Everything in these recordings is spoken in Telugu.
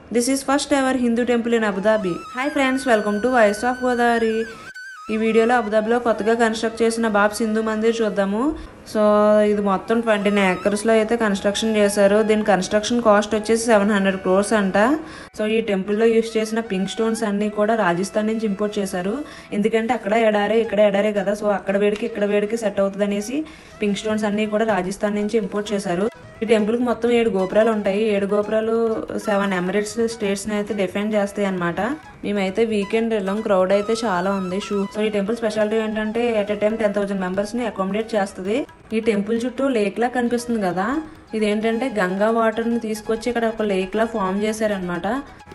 This is first ever Hindu temple in Abu Dhabi. Hi friends, welcome to voice of Godavari. ఈ వీడియోలో అబుదాబిలో కొత్తగా కన్స్ట్రక్ట్ చేసిన బాబ్స్ హిందూ మందిర్ చూద్దాము. సో ఇది మొత్తం 29 acres అయితే కన్స్ట్రక్షన్ చేశారు. దీని కన్స్ట్రక్షన్ కాస్ట్ వచ్చేసి 700 crores అంట. సో ఈ టెంపుల్లో యూస్ చేసిన పింక్ స్టోన్స్ అన్ని కూడా రాజస్థాన్ నుంచి ఇంపోర్ట్ చేశారు. ఎందుకంటే అక్కడ ఎడారే ఇక్కడ ఎడారే కదా, సో అక్కడ వేడికి ఇక్కడ వేడికి సెట్ అవుతుంది అనేసి పింక్ స్టోన్స్ అన్ని కూడా రాజస్థాన్ నుంచి ఇంపోర్ట్ చేశారు. ఈ టెంపుల్కి మొత్తం 7 గోపురాలు ఉంటాయి. 7 గోపురాలు 7 ఎమిరేట్స్ స్టేట్స్ని అయితే డిఫెండ్ చేస్తాయి అనమాట. మేమైతే వీకెండ్ వెళ్ళాం, క్రౌడ్ అయితే చాలా ఉంది. సో ఈ టెంపుల్ స్పెషాలిటీ ఏంటంటే ఎట్ ఎ టైం 10,000 మెంబర్స్ని అకామిడేట్ చేస్తుంది. ఈ టెంపుల్ చుట్టూ లేక్ లా కనిపిస్తుంది కదా, ఇదేంటంటే గంగా వాటర్ని తీసుకొచ్చి ఇక్కడ ఒక లేక్ లా ఫామ్ చేశారనమాట.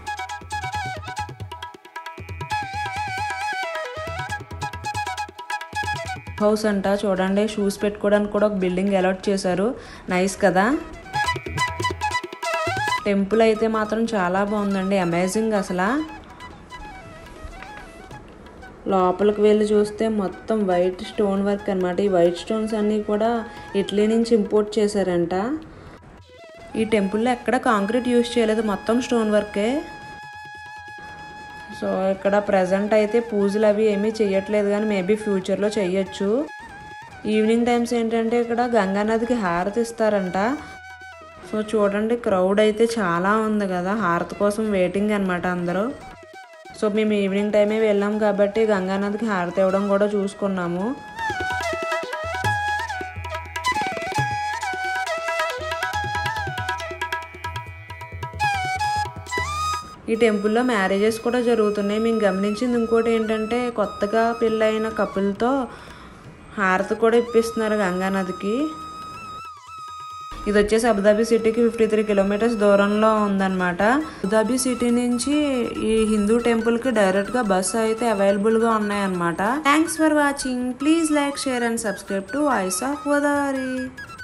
హౌస్ అంట చూడండి, షూస్ పెట్టుకోవడానికి కూడా ఒక బిల్డింగ్ అలాట్ చేశారు. నైస్ కదా. టెంపుల్ అయితే మాత్రం చాలా బాగుందండి, అమేజింగ్ అసలు. లోపలికి వెళ్ళి చూస్తే మొత్తం వైట్ స్టోన్ వర్క్ అనమాట. ఈ వైట్ స్టోన్స్ అన్నీ కూడా ఇటలీ నుంచి ఇంపోర్ట్ చేశారంట. ఈ టెంపుల్లో ఎక్కడ కాంక్రీట్ యూజ్ చేయలేదు, మొత్తం స్టోన్ వర్కే. సో ఇక్కడ ప్రజెంట్ అయితే పూజలు అవి ఏమీ చెయ్యట్లేదు, కానీ మేబీ ఫ్యూచర్లో చెయ్యొచ్చు. ఈవినింగ్ టైమ్స్ ఏంటంటే ఇక్కడ గంగానదికి హారతి ఇస్తారంట. సో చూడండి, క్రౌడ్ అయితే చాలా ఉంది కదా, హారతి కోసం వెయిటింగ్ అనమాట అందరూ. సో మేము ఈవినింగ్ టైమే వెళ్ళాం కాబట్టి గంగానదికి హారతి ఇవ్వడం కూడా చూసుకున్నాము. ఈ టెంపుల్లో మ్యారేజెస్ కూడా జరుగుతున్నాయి. మేము గమనించింది ఇంకోటి ఏంటంటే కొత్తగా పెళ్ళైన కపుల్తో హారతి కూడా ఇప్పిస్తున్నారు గంగానదికి. ఇది వచ్చేసి అబుదాబి సిటీకి 53 kilometers దూరంలో ఉందన్నమాట. అబుదాబి సిటీ నుంచి ఈ హిందూ టెంపుల్కి డైరెక్ట్గా బస్సు అయితే అవైలబుల్గా ఉన్నాయన్నమాట. Thanks for watching. Please like, share and subscribe to voice of Godavari.